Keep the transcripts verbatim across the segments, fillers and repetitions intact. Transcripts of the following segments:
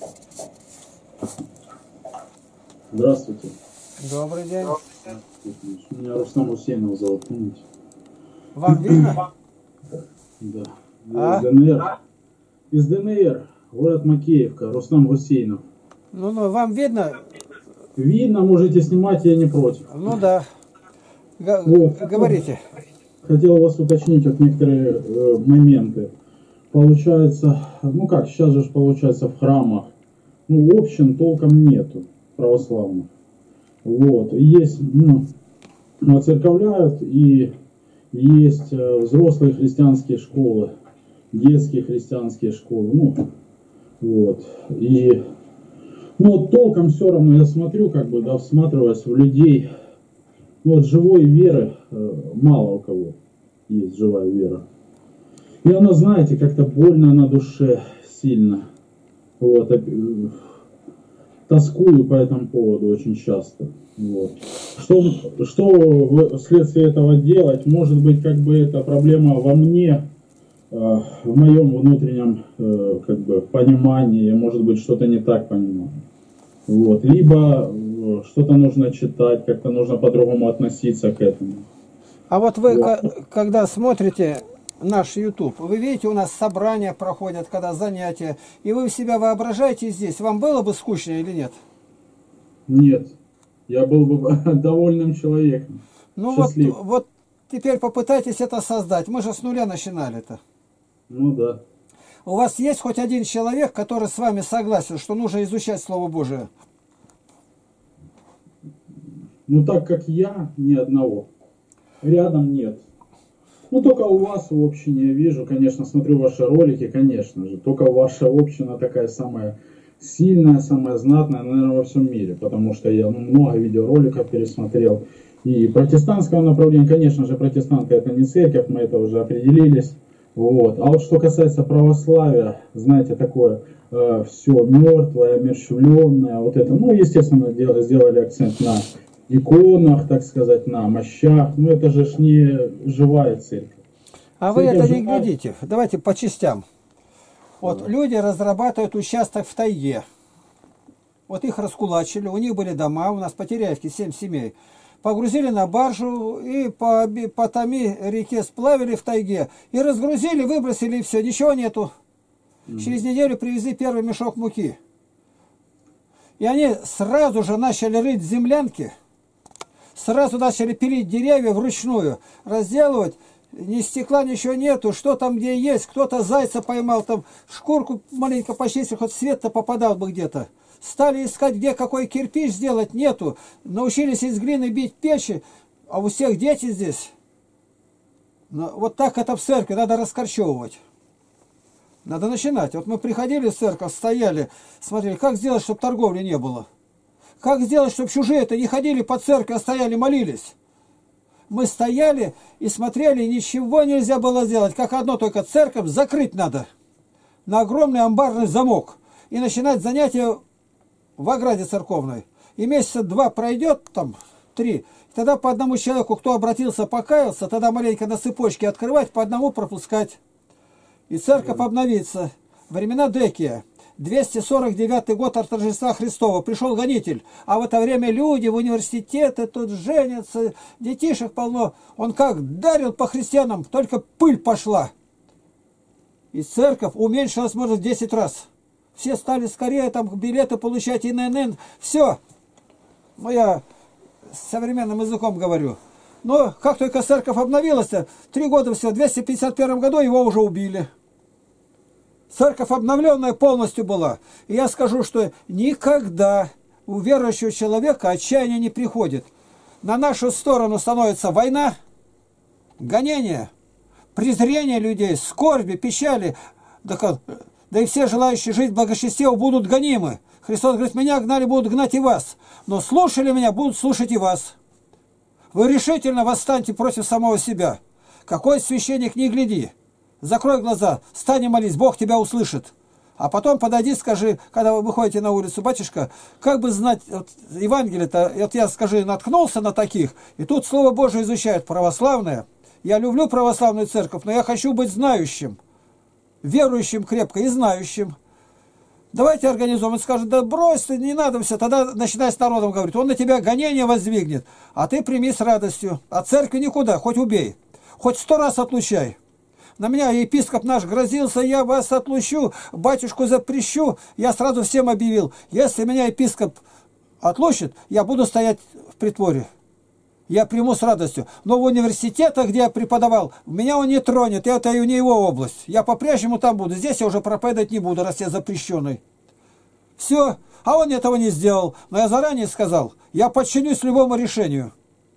Здравствуйте. Добрый день. Меня Рустам Гусейнов зовут, помните? Вам видно? Да. А? Из ДНР. Из ДНР. Город Макеевка. Рустам Гусейнов. Ну, ну, вам видно? Видно, можете снимать, я не против. Ну да. Г Вот. Говорите. Хотел вас уточнить вот некоторые э, моменты. Получается, ну как, сейчас же получается в храмах, ну, общин толком нету православных. Вот. И есть, ну, оцерковляют, и есть э, взрослые христианские школы, детские христианские школы, ну, вот. И, ну, вот толком все равно я смотрю, как бы, да, всматриваясь в людей, ну, вот живой веры э, мало у кого есть живая вера. И она, знаете, как-то больно на душе сильно. Вот. Тоскую по этому поводу очень часто. Вот. Что, что вследствие этого делать? Может быть, как бы эта проблема во мне, э, в моем внутреннем э, как бы, понимании, я, может быть, что-то не так понимаю. Вот. Либо э, что-то нужно читать, как-то нужно по-другому относиться к этому. А вот вы, Вот. когда смотрите наш YouTube, вы видите, у нас собрания проходят, когда занятия, и вы себя воображаете здесь, вам было бы скучно или нет? Нет. Я был бы довольным человеком. Ну вот, Счастлив. вот теперь попытайтесь это создать. Мы же с нуля начинали-то. Ну да. У вас есть хоть один человек, который с вами согласен, что нужно изучать Слово Божие? Ну так как я, ни одного. Рядом нет. Ну только у вас в общине я вижу, конечно, смотрю ваши ролики, конечно же. Только ваша община такая самая сильная, самая знатная, наверное, во всем мире. Потому что я ну, много видеороликов пересмотрел. И протестантского направления, конечно же, протестанты это не церковь, мы это уже определились. Вот. А вот что касается православия, знаете, такое э, все мертвое, омерщвленное, вот это, ну, естественно, делали, сделали акцент на иконах, так сказать, на мощах, но это же ж не живая церковь. А вы Церковь это не живая. глядите. Давайте по частям. Вот Да. люди разрабатывают участок в тайге. Вот их раскулачили, у них были дома, у нас по Теряевке семь семей. Погрузили на баржу и по, по Томи реке сплавили в тайге. И разгрузили, выбросили, и все, ничего нету. Mm-hmm. Через неделю привезли первый мешок муки. И они сразу же начали рыть землянки, сразу начали пилить деревья вручную, разделывать. Ни стекла, ничего нету, что там где есть, кто-то зайца поймал, там шкурку маленько почистил, хоть свет-то попадал бы где-то. Стали искать, где какой кирпич сделать, нету. Научились из глины бить печи, а у всех дети здесь. Но вот так это в церкви, надо раскорчевывать. Надо начинать. Вот мы приходили в церковь, стояли, смотрели, как сделать, чтобы торговли не было. Как сделать, чтобы чужие-то не ходили по церкви, а стояли, молились. Мы стояли и смотрели, и ничего нельзя было сделать. Как одно только церковь закрыть надо. На огромный амбарный замок. И начинать занятия в ограде церковной. И месяца два пройдет, там, три. Тогда по одному человеку, кто обратился, покаялся, тогда маленько на цепочке открывать, по одному пропускать. И церковь обновится. Времена Декия. двести сорок девятый год от Рождества Христова. Пришел гонитель. А в это время люди в университеты тут женятся, детишек полно. Он как дарил по христианам, только пыль пошла. И церковь уменьшилась, может, в десять раз. Все стали скорее там билеты получать, эн эн эн. Все. Ну, я современным языком говорю. Но как только церковь обновилась, три года всего, в двести пятьдесят первом году его уже убили. Церковь обновленная полностью была. И я скажу, что никогда у верующего человека отчаяние не приходит. На нашу сторону становится война, гонение, презрение людей, скорби, печали. Да, да и все желающие жить в благочестии будут гонимы. Христос говорит, меня гнали, будут гнать и вас. Но слушали меня, будут слушать и вас. Вы решительно восстаньте против самого себя. Какой священник, не гляди. Закрой глаза, встань и молись, Бог тебя услышит. А потом подойди, скажи, когда вы выходите на улицу, батюшка, как бы знать, вот, Евангелие-то, вот я, скажи, наткнулся на таких, и тут Слово Божие изучают, православное. Я люблю православную церковь, но я хочу быть знающим, верующим крепко и знающим. Давайте организуем. Он скажет, да брось ты, не надо все. Тогда начинай с народом говорить. Он на тебя гонение воздвигнет, а ты прими с радостью. А церкви никуда, хоть убей. Хоть сто раз отлучай. На меня епископ наш грозился, я вас отлучу, батюшку запрещу. Я сразу всем объявил, если меня епископ отлучит, я буду стоять в притворе. Я приму с радостью. Но в университетах, где я преподавал, меня он не тронет. Это и не его область. Я по-прежнему там буду. Здесь я уже проповедовать не буду, раз я запрещенный. Все. А он этого не сделал. Но я заранее сказал, я подчинюсь любому решению.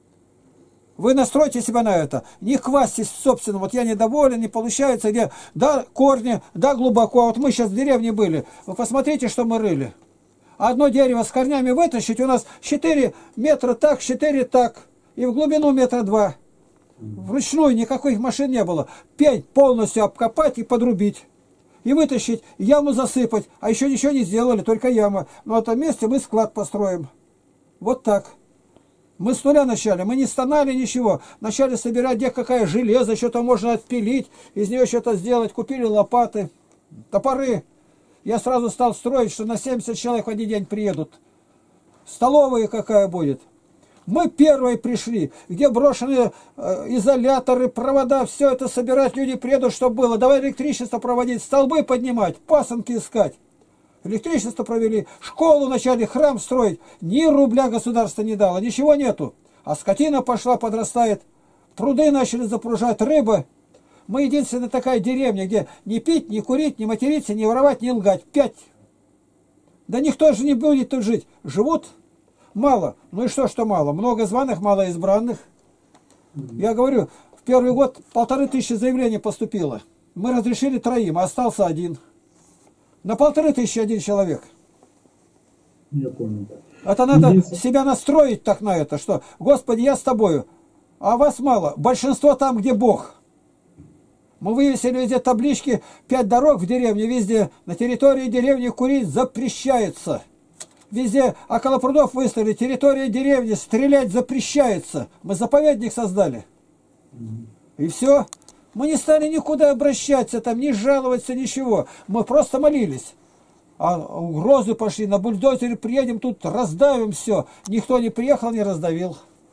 Вы настройте себя на это. Не хвастайтесь собственно. Вот я недоволен, не получается. Где, да, корни, да, глубоко. А вот мы сейчас в деревне были. Вы посмотрите, что мы рыли. Одно дерево с корнями вытащить, у нас четыре метра так, четыре так. И в глубину метра два. Вручную никаких машин не было. Пень полностью обкопать и подрубить. И вытащить, яму засыпать. А еще ничего не сделали, только яма. Но в этом месте мы склад построим. Вот так. Мы с нуля начали, мы не стонали ничего. Начали собирать, где какая железо, что-то можно отпилить, из нее что-то сделать. Купили лопаты, топоры. Я сразу стал строить, что на семьдесят человек в один день приедут. Столовая какая будет. Мы первые пришли, где брошенные э, изоляторы, провода, все это собирать, люди приедут, чтобы было. Давай электричество проводить, столбы поднимать, пасынки искать. Электричество провели, школу начали, храм строить. Ни рубля государство не дало, ничего нету. А скотина пошла, подрастает. Пруды начали запружать, рыба. Мы единственная такая деревня, где не пить, не курить, не материться, не воровать, не лгать. Пять. Да никто же не будет тут жить. Живут мало. Ну и что, что мало? Много званых, мало избранных. Я говорю, в первый год полторы тысячи заявлений поступило. Мы разрешили троим, а остался один. На полторы тысячи один человек. Я понял. Это надо Единство... себя настроить так на это, что, Господи, я с тобою, а вас мало. Большинство там, где Бог. Мы вывесили везде таблички, пять дорог в деревне, везде на территории деревни курить запрещается. Везде около прудов выставили, территория деревни, стрелять запрещается. Мы заповедник создали. И все. Мы не стали никуда обращаться, там, не жаловаться, ничего. Мы просто молились. А угрозы пошли, на бульдозере приедем, тут раздавим все. Никто не приехал, не раздавил.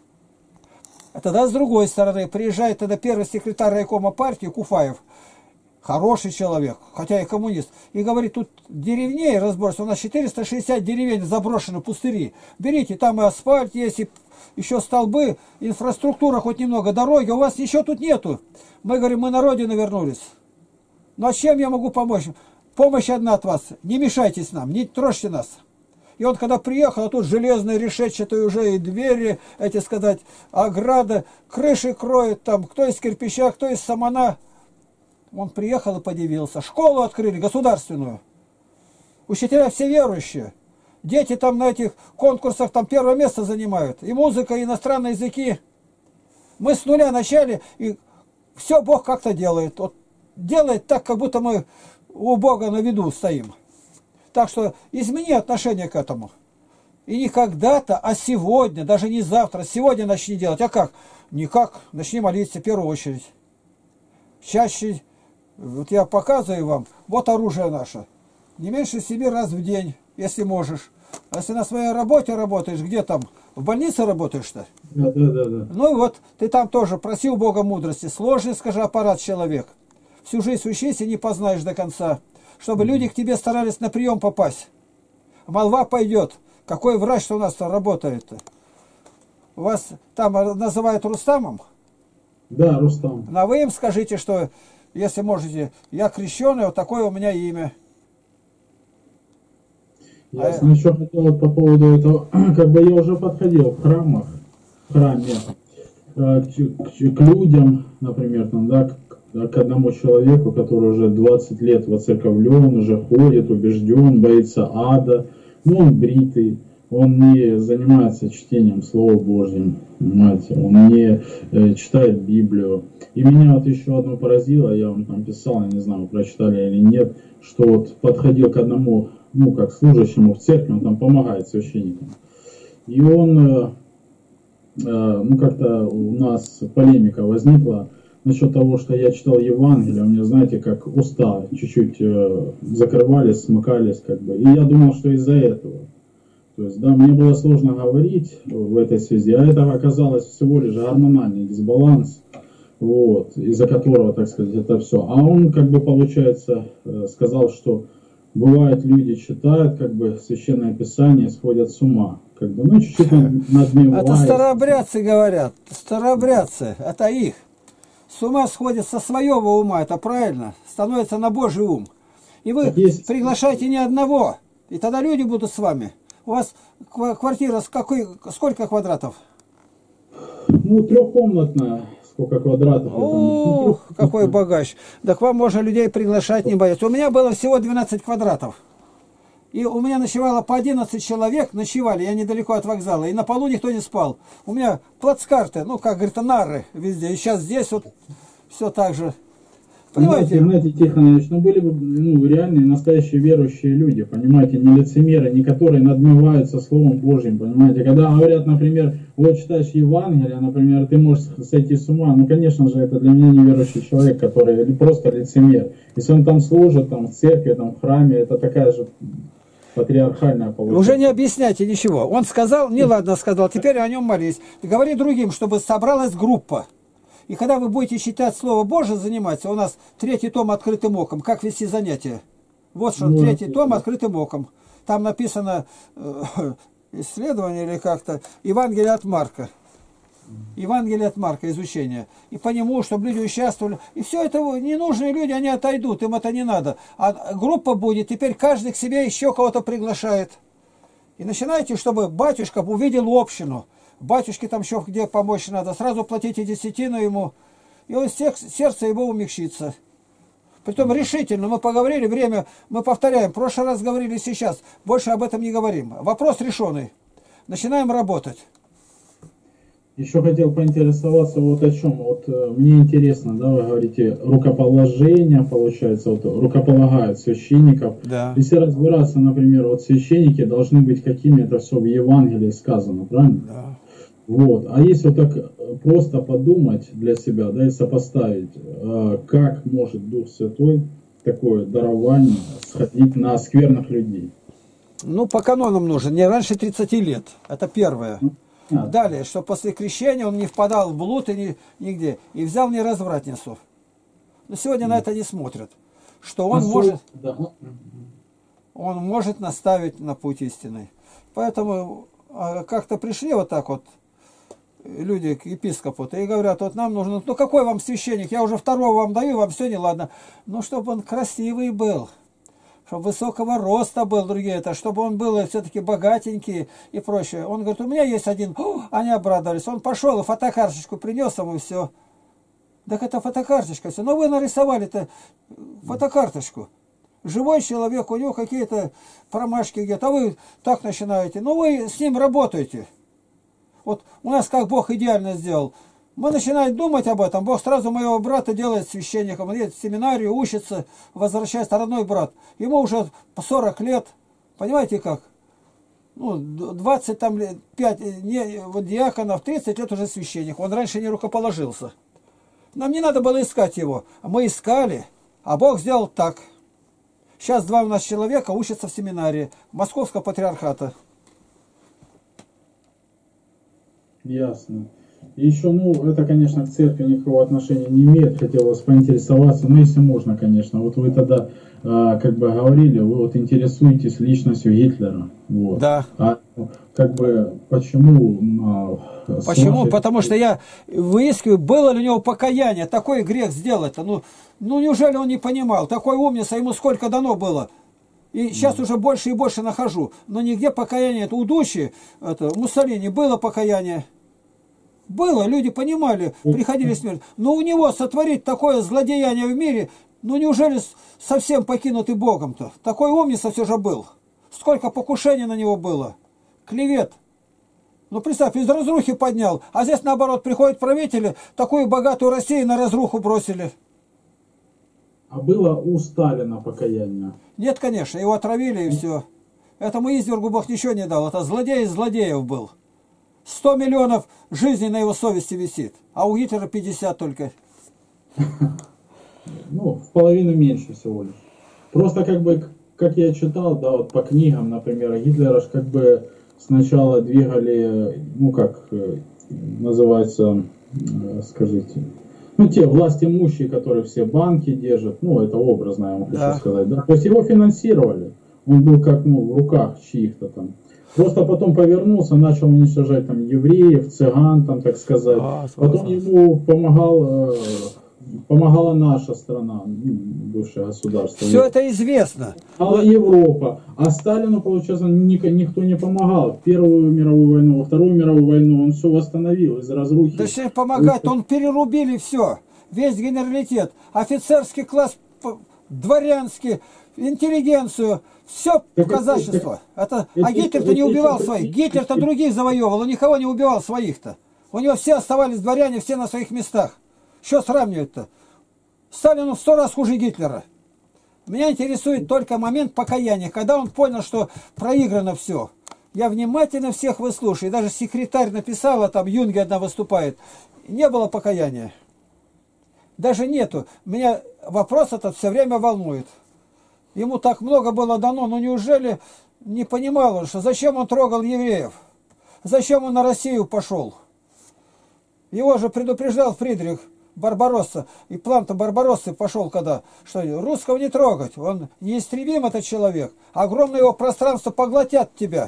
А тогда с другой стороны, приезжает тогда первый секретарь райкома партии Куфаев, хороший человек, хотя и коммунист, и говорит, тут деревней разбросано, у нас четыреста шестьдесят деревень заброшены, пустыри. Берите, там и асфальт есть, и еще столбы, инфраструктура хоть немного, дороги, у вас ничего тут нету. Мы говорим, мы на родину вернулись. Ну а чем я могу помочь? Помощь одна от вас, не мешайтесь нам, не трожьте нас. И он когда приехал, а тут железные решетчатые уже и двери, эти сказать, ограда, крыши кроют там, кто из кирпича, кто из самана. Он приехал и подивился. Школу открыли, государственную. Учителя все верующие. Дети там на этих конкурсах там первое место занимают. И музыка, и иностранные языки. Мы с нуля начали, и все Бог как-то делает. Вот делает так, как будто мы у Бога на виду стоим. Так что измени отношение к этому. И не когда-то, а сегодня, даже не завтра, сегодня начни делать. А как? Никак. Начни молиться в первую очередь. Чаще, вот я показываю вам, вот оружие наше. Не меньше семи раз в день, если можешь. А если на своей работе работаешь, где там? В больнице работаешь-то? Да, да, да, да. Ну и вот, ты там тоже просил Бога мудрости. Сложный, скажи, аппарат человек. Всю жизнь учись и не познаешь до конца. Чтобы люди к тебе старались на прием попасть. Молва пойдет. Какой врач-то у нас-то работает-то? Вас там называют Рустамом? Да, Рустам. А вы им скажите, что, если можете, я крещеный, вот такое у меня имя. Ясно. А... Еще хотел по поводу этого, как бы я уже подходил в храмах, в храме, к, к, к людям, например, там, да, к одному человеку, который уже двадцать лет воцерковлен, уже ходит, убежден, боится ада, но он бритый, он не занимается чтением Слова Божьим, понимаете, он не э, читает Библию. И меня вот еще одно поразило, я вам там писал, я не знаю, прочитали или нет, что вот подходил к одному, ну, как служащему в церкви, он там помогает священникам. И он, э, э, ну, как-то у нас полемика возникла, насчет того, что я читал Евангелие, у меня, знаете, как уста чуть-чуть э, закрывались, смыкались, как бы. И я думал, что из-за этого. То есть, да, мне было сложно говорить в этой связи, а это оказалось всего лишь гормональный дисбаланс, вот, из-за которого, так сказать, это все. А он, как бы, получается, э, сказал, что бывает, люди читают, как бы, Священное Писание, сходят с ума. Как бы, ну, чуть-чуть надмевают. Это старообрядцы говорят, старообрядцы, это их. С ума сходят со своего ума, это правильно, становится на Божий ум. И вы есть... приглашайте ни одного, и тогда люди будут с вами. У вас квартира с какой, сколько квадратов? Ну, трехкомнатная. Сколько квадратов? Ох, какой богач. Так вам можно людей приглашать, не бояться. У меня было всего двенадцать квадратов. И у меня ночевало по одиннадцать человек, ночевали, я недалеко от вокзала, и на полу никто не спал. У меня плацкарты, ну, как говорится, нары везде. И сейчас здесь вот все так же. Понимаете? Знаете, Тихонович, ну были бы ну, реальные, настоящие верующие люди, понимаете, не лицемеры, не которые надмеваются Словом Божьим, понимаете. Когда говорят, например, вот читаешь Евангелие, например, ты можешь сойти с ума, ну, конечно же, это для меня неверующий человек, который просто лицемер. Если он там служит, там, в церкви, там, в храме, это такая же патриархальная получается. Уже не объясняйте ничего. Он сказал, не ладно сказал, теперь о нем молись. Говори другим, чтобы собралась группа. И когда вы будете читать Слово Божие, заниматься, у нас третий том «Открытым оком», как вести занятия. Вот что, ну, третий том «Открытым оком». Там написано э, исследование или как-то, Евангелие от Марка. Евангелие от Марка, изучение. И по нему, чтобы люди участвовали. И все это ненужные люди, они отойдут, им это не надо. А группа будет, теперь каждый к себе еще кого-то приглашает. И начинайте, чтобы батюшка увидел общину. Батюшке там еще где помочь надо, сразу платите десятину ему, и он сердце его умягчится. Притом решительно, мы поговорили, время, мы повторяем, в прошлый раз говорили, сейчас, больше об этом не говорим. Вопрос решенный. Начинаем работать. Еще хотел поинтересоваться вот о чем. Вот мне интересно, да, вы говорите, рукоположение, получается, вот рукополагают священников. Да. Если разбираться, например, вот священники должны быть какими, это все в Евангелии сказано, правильно? Да. Вот. А если вот так просто подумать для себя, да, и сопоставить, как может Дух Святой такое дарование сходить на скверных людей? Ну, по канонам нужно, не раньше тридцати лет. Это первое. А. Далее, что после крещения он не впадал в блуд и ни, нигде. И взял неразвратницу. Но сегодня на это не смотрят. Что он, а может, да. он может наставить на путь истинный. Поэтому как-то пришли вот так вот люди к епископу и говорят, вот нам нужно, ну какой вам священник, я уже второго вам даю, вам все не ладно. Ну, чтобы он красивый был, чтобы высокого роста был, другие это, чтобы он был все-таки богатенький и прочее. Он говорит, у меня есть один, О, они обрадовались, он пошел и фотокарточку принес ему, и все. Так это фотокарточка, все. Но вы нарисовали-то фотокарточку. Живой человек, у него какие-то промашки где-то, а вы так начинаете. Ну, вы с ним работаете. Вот у нас как Бог идеально сделал. Мы начинаем думать об этом. Бог сразу моего брата делает священником. Он едет в семинарию, учится, возвращается, родной брат. Ему уже по сорок лет. Понимаете как? Ну, двадцать там, пять не, вот диаконов, тридцать лет уже священник. Он раньше не рукоположился. Нам не надо было искать его. Мы искали, а Бог сделал так. Сейчас два у нас человека учатся в семинарии Московского патриархата. Ясно. И еще, ну, это, конечно, к церкви никакого отношения не имеет. Хотел вас поинтересоваться, ну, если можно, конечно. Вот вы тогда, э, как бы говорили, вы вот интересуетесь личностью Гитлера. Вот. Да. А как бы почему? Э, почему? вашей... Потому что я выискиваю, было ли у него покаяние, такой грех сделать-то. Ну, ну, неужели он не понимал? Такой умница, ему сколько дано было. И сейчас уже больше и больше нахожу. Но нигде покаяние. Это у Дучи, это, Муссолини было покаяние. Было, люди понимали, приходили смерть. Но у него сотворить такое злодеяние в мире, ну неужели совсем покинутый Богом-то? Такой умница все же был. Сколько покушений на него было. Клевет. Ну представь, из разрухи поднял. А здесь наоборот приходят правители, такую богатую Россию на разруху бросили. А было у Сталина покаяние? Нет, конечно, его отравили и все. Этому извергу Бог ничего не дал. Это злодей из злодеев был. Сто миллионов жизней на его совести висит, а у Гитлера пятьдесят только. Ну, в половину меньше всего лишь. Просто как бы, как я читал, да, вот по книгам, например, Гитлера ж как бы сначала двигали, ну как э, называется, э, скажите, ну те власть имущие, которые все банки держат, ну это образно, я вам хочу Да. сказать, да, то есть его финансировали, он был как, ну, в руках чьих-то там. Просто потом повернулся, начал уничтожать там евреев, цыган, там, так сказать. А, Потом ему помогал, э, помогала наша страна, ну, бывшее государство. Все это известно. Помогала Европа. А Сталину, получается, ник- никто не помогал. В Первую мировую войну, во Вторую мировую войну он все восстановил из разрухи. Да что помогать, он перерубили все. Весь генералитет, офицерский класс, п- дворянский, интеллигенцию. Все Так это- казачество. Это, это- а Гитлер-то это- не убивал это- своих. Гитлер-то других завоевывал, он никого не убивал своих-то. У него все оставались дворяне, все на своих местах. Что сравнивать-то? Сталину в сто раз хуже Гитлера. Меня интересует только момент покаяния, когда он понял, что проиграно все. Я внимательно всех выслушаю. И даже секретарь написала, там Юнге одна выступает. Не было покаяния. Даже нету. Меня вопрос этот все время волнует. Ему так много было дано, но неужели не понимал он, что зачем он трогал евреев? Зачем он на Россию пошел? Его же предупреждал Фридрих Барбаросса. И план-то Барбароссы пошел когда, что русского не трогать. Он неистребим, этот человек. Огромное его пространство поглотят тебя.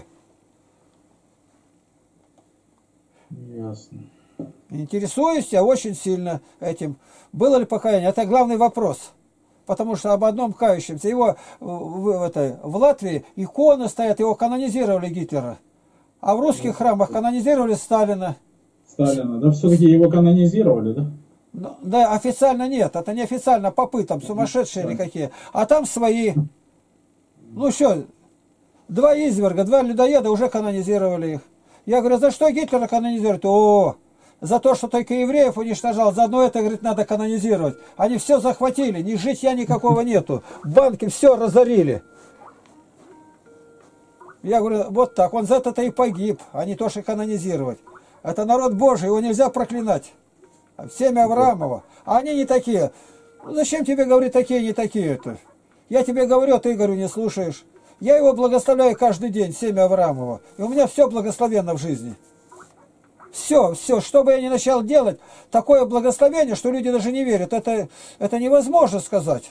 Ясно. Интересуюсь я очень сильно этим. Было ли покаяние? Это главный вопрос. Потому что об одном кающемся. Его в, в, этой, в Латвии иконы стоят, его канонизировали Гитлера. А в русских храмах канонизировали Сталина. Сталина, да, все-таки его канонизировали, да? Ну, да, официально нет. Это не официально, попы там сумасшедшие или какие. А там свои. Ну что, два изверга, два людоеда уже канонизировали их. Я говорю, за что Гитлера канонизируют? О, за то, что только евреев уничтожал. Заодно это, говорит, надо канонизировать. Они все захватили, ни житья никакого нету. Банки все разорили. Я говорю, вот так, он за это-то и погиб, а не то, что канонизировать. Это народ Божий, его нельзя проклинать. Семя Авраамова. А они не такие. Ну, зачем тебе говорить такие, не такие-то? Я тебе говорю, а ты, говорю, не слушаешь. Я его благословляю каждый день, семя Авраамова. И у меня все благословенно в жизни. Все, все, что бы я ни начал делать, такое благословение, что люди даже не верят. Это, это невозможно сказать.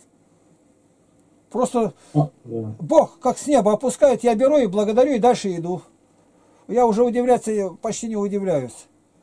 Просто А, да. Бог как с неба опускает, я беру и благодарю, и дальше иду. Я уже удивляться почти не удивляюсь.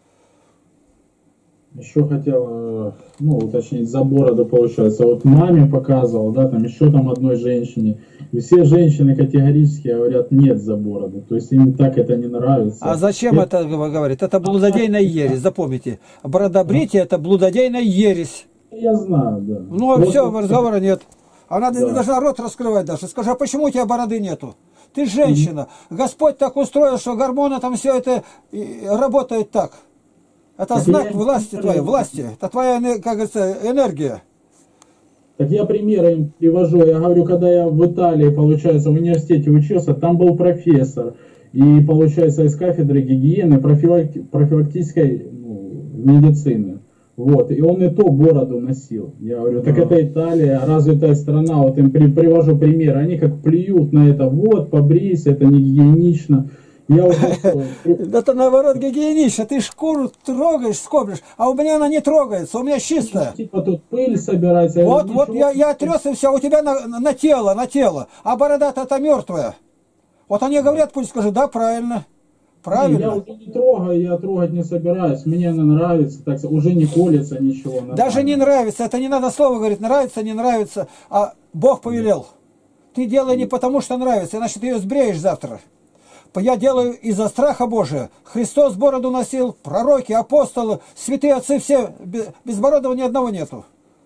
Еще хотел, э, ну, уточнить, за бороду, получается. Вот маме показывал, да, там еще там одной женщине. И все женщины категорически говорят нет за бороду. То есть им так это не нравится. А зачем это, говорит? Это блудодейная ересь, запомните. Бродобритие это блудодейная ересь. Я знаю, да. Ну, а Вот все, вот- разговора нет. Она не Да. должна рот раскрывать даже. Скажи, а почему у тебя бороды нету? Ты женщина. Господь так устроил, что гормоны там все это и работает так. Это Так знак я- власти твоей, власти. Это твоя, эне- как говорится, энергия. Так я примеры им привожу. Я говорю, когда я в Италии, получается, в университете учился, там был профессор. И, получается, из кафедры гигиены, профилакти- профилактической ну, медицины. Вот. И он и то бороду носил. Я говорю, так Да. это Италия, развитая страна. Вот им при- привожу примеры. Они как плюют на это. Вот, побрейся, это не гигиенично. Я уже что, Это наоборот гигиенично. Ты шкуру трогаешь, скоблишь, а у меня она не трогается, у меня чистая. типа тут пыль собирается. Вот, говорю, вот ничего. я, я отрес и все, у тебя на, на тело, на тело. А борода-то это мертвая. Вот они говорят, пусть скажу, да, правильно. Я Правильно. уже не трогаю, я трогать не собираюсь. Мне она нравится, так сказать, уже не колется ничего. Даже не нравится, это не надо слово говорить, нравится, не нравится, а Бог повелел. Ты делай не потому, что нравится, иначе ты ее сбреешь завтра. Я делаю из-за страха Божия. Христос бороду носил, пророки, апостолы, святые отцы, все, без бородого ни одного нету.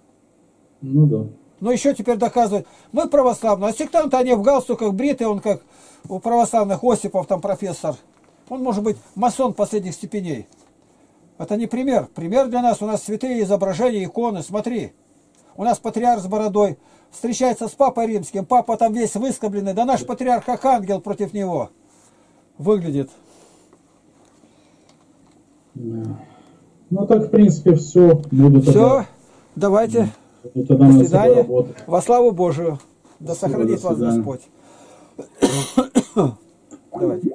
Ну да. Но еще теперь доказывают, мы православные, а сектанты, они в галстуках бритые, он как у православных Осипов, там профессор. Он может быть масон последних степеней. Это не пример. Пример для нас, у нас святые изображения, иконы, смотри. У нас патриарх с бородой встречается с папой римским, папа там весь выскобленный, да наш патриарх как ангел против него выглядит. Да. Ну так, в принципе, все. Буду Все. тогда Давайте. И тогда До мы с собой свидания. работаем. Во славу Божию. Да Спасибо, сохранит до вас свидания. Господь. Давайте.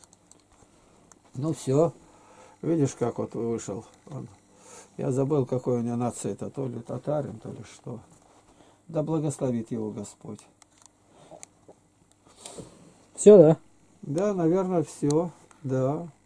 Ну все. Видишь, как вот вышел он. Я забыл, какой у него нация-то. То ли татарин, то ли что. Да благословит его Господь. Все, да? Да, наверное, все. Да.